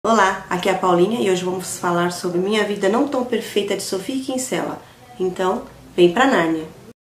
Olá, aqui é a Paulinha e hoje vamos falar sobre Minha Vida Não Tão Perfeita de Sofia Kinsella. Então, vem pra Nárnia!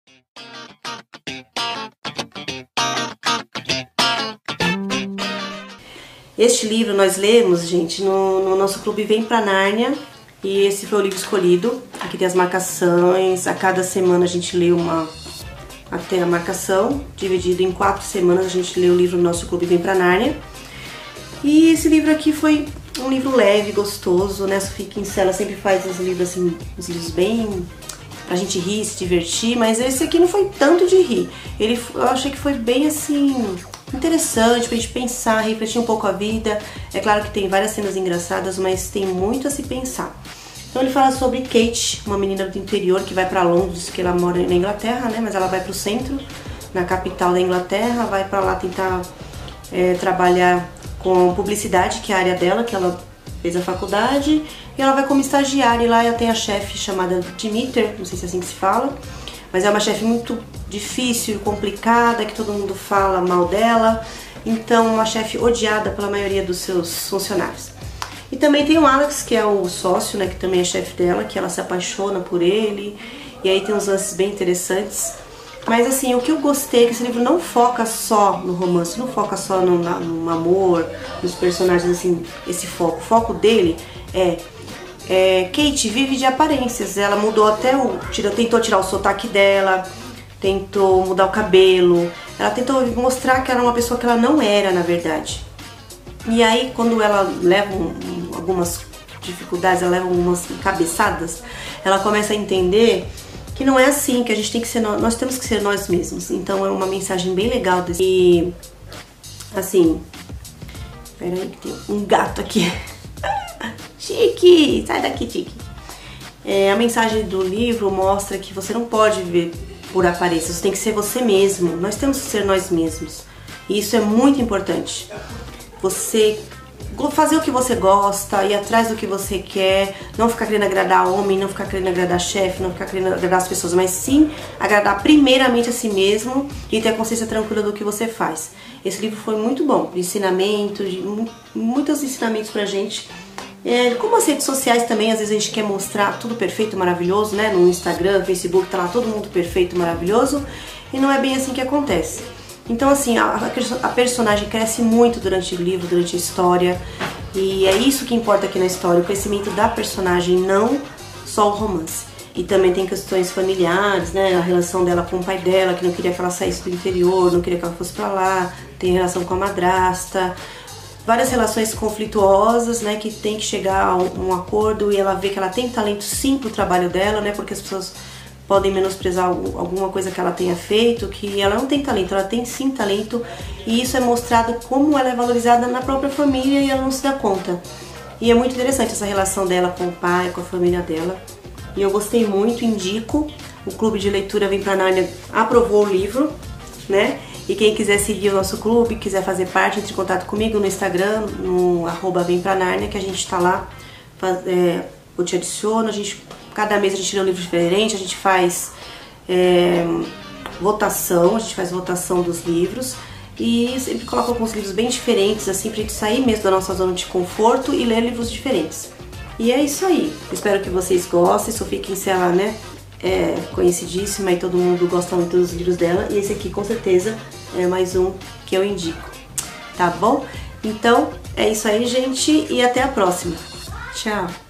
Este livro nós lemos, gente, no nosso clube Vem pra Nárnia, e esse foi o livro escolhido. Aqui tem as marcações, a cada semana a gente lê até a marcação, dividido em 4 semanas a gente lê o livro no nosso clube Vem pra Nárnia. E esse livro aqui foi um livro leve, gostoso, né? A Sofia Kinsella sempre faz uns livros assim, uns livros bem pra gente rir, se divertir, mas esse aqui não foi tanto de rir. Eu achei que foi bem assim, interessante pra gente pensar, refletir um pouco a vida. É claro que tem várias cenas engraçadas, mas tem muito a se pensar. Então ele fala sobre Kate, uma menina do interior que vai pra Londres, que ela mora na Inglaterra, né? Mas ela vai pro centro, na capital da Inglaterra, vai pra lá tentar trabalhar com publicidade, que é a área dela, que ela fez a faculdade, e ela vai como estagiária, e lá ela tem a chefe chamada Demeter, não sei se é assim que se fala, mas é uma chefe muito difícil, complicada, que todo mundo fala mal dela, então uma chefe odiada pela maioria dos seus funcionários. E também tem o Alex, que é o sócio, né, que também é chefe dela, que ela se apaixona por ele, e aí tem uns lances bem interessantes. Mas assim, o que eu gostei é que esse livro não foca só no romance, não foca só no amor, nos personagens, assim, esse foco. O foco dele Kate vive de aparências, ela mudou tentou tirar o sotaque dela, tentou mudar o cabelo, ela tentou mostrar que era uma pessoa que ela não era, na verdade. E aí, quando ela leva algumas dificuldades, ela leva algumas cabeçadas, ela começa a entender que não é assim, que a gente tem que ser nós temos que ser nós mesmos. Então é uma mensagem bem legal desse. E assim, peraí que tem um gato aqui. Chique, sai daqui, Chique. A mensagem do livro mostra que você não pode viver por aparência, você tem que ser você mesmo. Nós temos que ser nós mesmos. E isso é muito importante. Você fazer o que você gosta, ir atrás do que você quer, não ficar querendo agradar homem, não ficar querendo agradar chefe, não ficar querendo agradar as pessoas, mas sim agradar primeiramente a si mesmo e ter a consciência tranquila do que você faz. Esse livro foi muito bom, de ensinamento, muitos ensinamentos pra gente. Como as redes sociais também, às vezes a gente quer mostrar tudo perfeito, maravilhoso, né? No Instagram, Facebook, tá lá todo mundo perfeito, maravilhoso, e não é bem assim que acontece. Então assim, a personagem cresce muito durante o livro, durante a história, e é isso que importa aqui na história, o crescimento da personagem, não só o romance. E também tem questões familiares, né, a relação dela com o pai dela, que não queria que ela saísse do interior, não queria que ela fosse pra lá, tem relação com a madrasta, várias relações conflituosas, né, que tem que chegar a um acordo, e ela vê que ela tem talento sim pro trabalho dela, né, porque as pessoas podem menosprezar alguma coisa que ela tenha feito, que ela não tem talento, ela tem sim talento, e isso é mostrado como ela é valorizada na própria família e ela não se dá conta. E é muito interessante essa relação dela com o pai, com a família dela, e eu gostei muito, indico. O Clube de Leitura Vem pra Nárnia aprovou o livro, né? E quem quiser seguir o nosso clube, quiser fazer parte, entre em contato comigo no Instagram, no @vempranarnia, que a gente tá lá, eu te adiciono, cada mês a gente lê um livro diferente, a gente faz votação, dos livros e sempre coloca alguns livros bem diferentes, assim, pra gente sair mesmo da nossa zona de conforto e ler livros diferentes. E é isso aí, espero que vocês gostem. Sofia Kinsella, né, é conhecidíssima e todo mundo gosta muito dos livros dela, e esse aqui com certeza é mais um que eu indico, tá bom? Então é isso aí, gente, e até a próxima. Tchau!